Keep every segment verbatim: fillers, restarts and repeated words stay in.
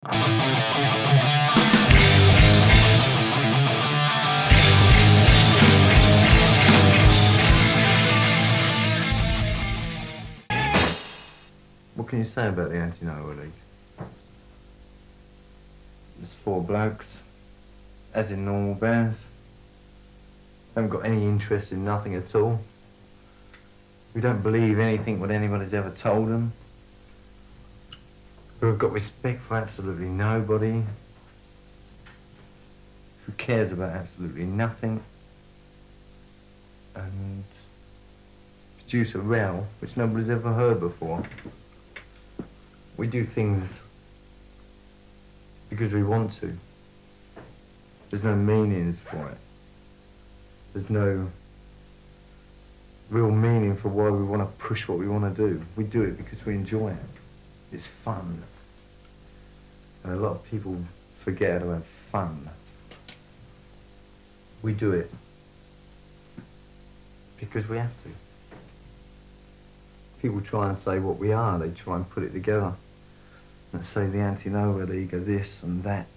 What can you say about the Anti-Nowhere League? There's four blokes, as in normal bands. Haven't got any interest in nothing at all. We don't believe anything what anybody's ever told them. We've got respect for absolutely nobody. Who cares about absolutely nothing. And produce a row which nobody's ever heard before. We do things because we want to. There's no meanings for it. There's no real meaning for why we want to push what we want to do. We do it because we enjoy it. It's fun. And a lot of people forget how to have fun. We do it because we have to. People try and say what we are, they try and put it together. Let's say the Anti-Nowhere League are this and that.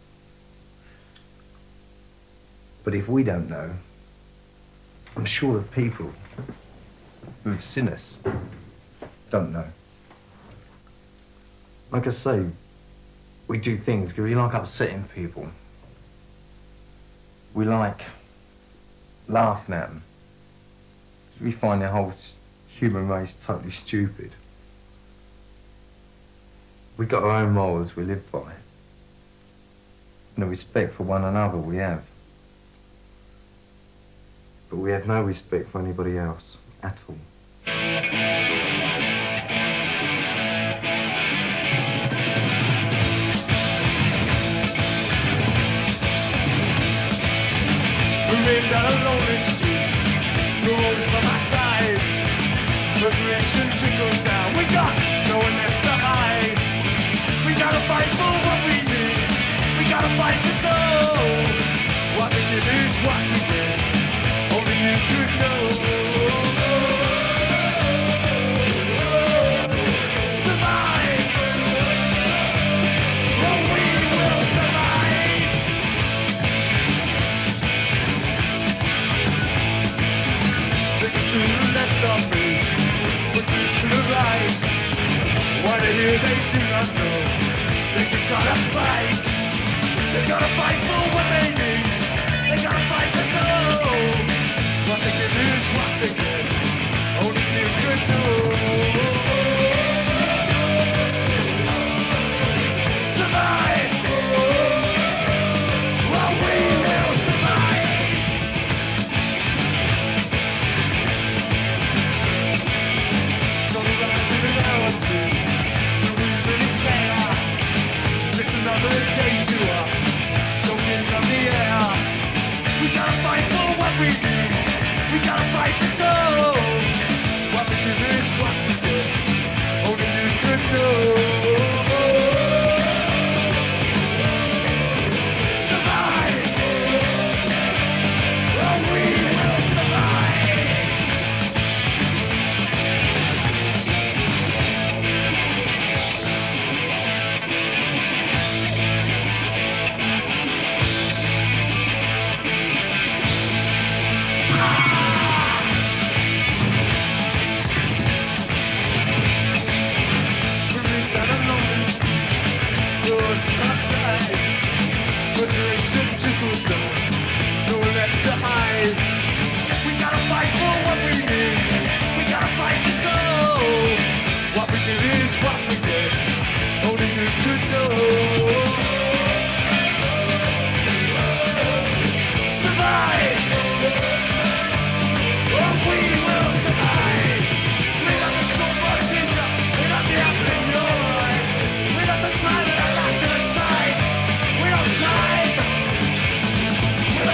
But if we don't know, I'm sure the people who've seen us don't know. Like I say, we do things because we like upsetting people. We like laughing at them. We find the whole human race totally stupid. We got our own morals we live by. And the respect for one another we have. But we have no respect for anybody else at all. Moving down a lonely street, doors by my side. Frustration trickles down. We got no one left to hide. We gotta fight for what we need. We gotta fight for soul. What we did is what we did. Only you could know. Survive. Oh, we will survive. Take us to the left of me, put us to the right. Why they hear they do not know. They just gotta fight. They gotta fight for what they need. They gotta fight for soul. What they give is what they get. Only you could know. Survive. Well, we will survive. So the rise in reality. Do we really care? Just another day to us. Choking on the air. We gotta fight for what we need. We gotta fight for soul. What we do is what we get. Only you could know. Survive. Oh, we will survive. Moving down a lonely street, doors by my side. Frustration trickles down, no one left to hide. We gotta fight for what we need. We gotta fight for soul. What we did is what we get. Only you could know. Survive. Oh, we will survive. We got the scope for the future. We got the apple in your eye. We got the time and the last in the sights. We don't time. We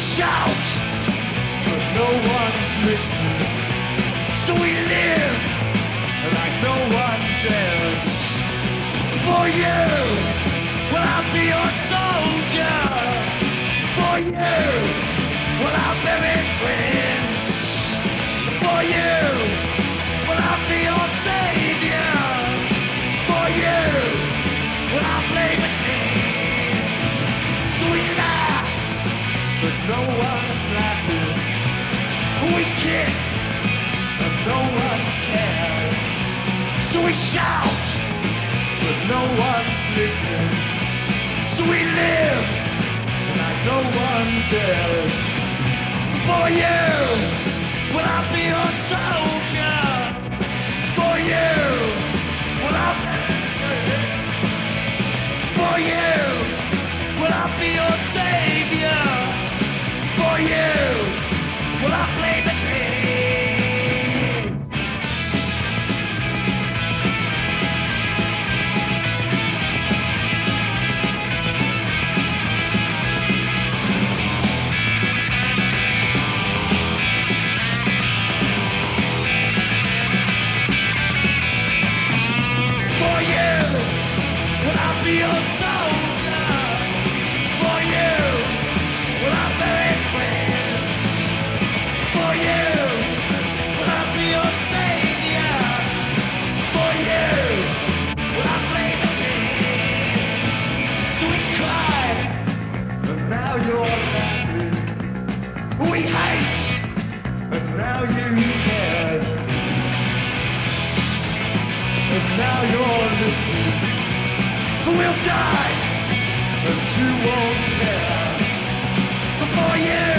shout, but no one's listening. So we live like no one dares. For you, will I be your soldier? For you, will I bury friends? For you, will I be your savior? For you, will I play pretend? So we laugh, but no one's laughing. We kiss, but no one cares. So we shout, but no one's listening. So we live like no one dares. For you, will I be your soldier? For you, will I be... For you, will I be your savior? For you, will I play the team? For you, will I be your soldier? For you, will I bury friends? For you, will I be your savior? For you, will I play the team? So we cried, and now you're laughing. We hate, and now you care. And now you're listening. We'll die, and you won't care. For you,